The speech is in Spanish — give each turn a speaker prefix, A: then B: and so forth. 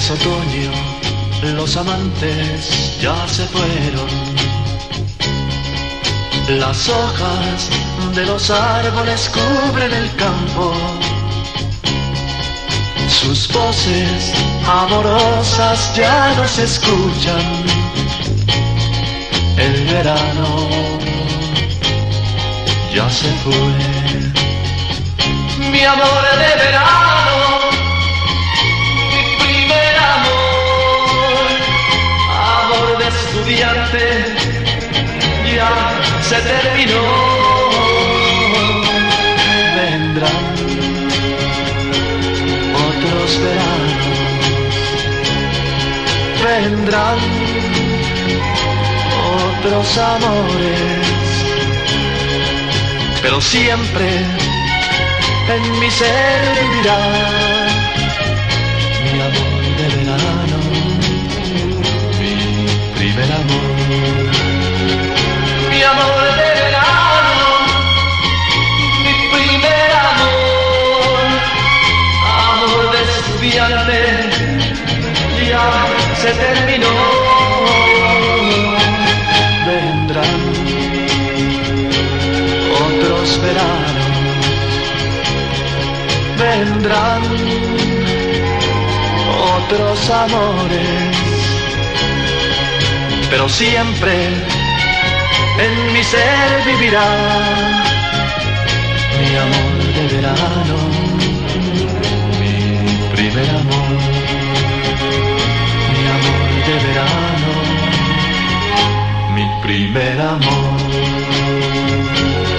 A: Es otoño, los amantes ya se fueron. Las hojas de los árboles cubren el campo. Sus voces amorosas ya no se escuchan. El verano ya se fue. Mi amor de verano, mi primer amor, amor de estudiante, ya se terminó. Vendrán otros veranos, vendrán otros amores, pero siempre en mi ser vivirá mi amor de verano, mi primer amor. Mi amor de verano, mi primer amor, amor de estudiante, ya se terminó. Vendrán otros veranos, vendrán otros amores, pero siempre en mi ser vivirá mi amor de verano, mi primer amor, mi amor de verano, mi primer amor.